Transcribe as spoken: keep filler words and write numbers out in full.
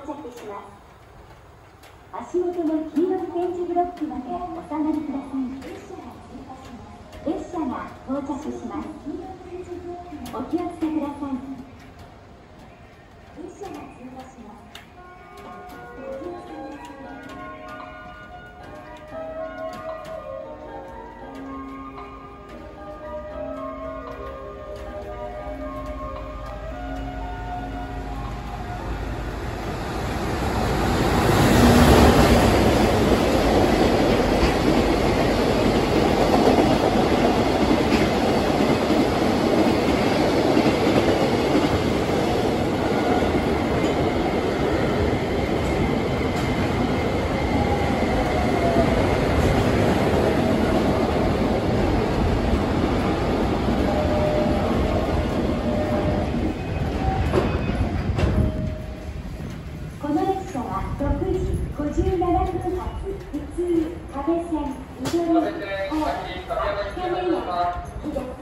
着します。足元の黄色い点字ブロックまでお下がりください。列車が到着します。お気をつけください。列車が通過します。ろくじごじゅうななふん発普通壁線緑早亀山秀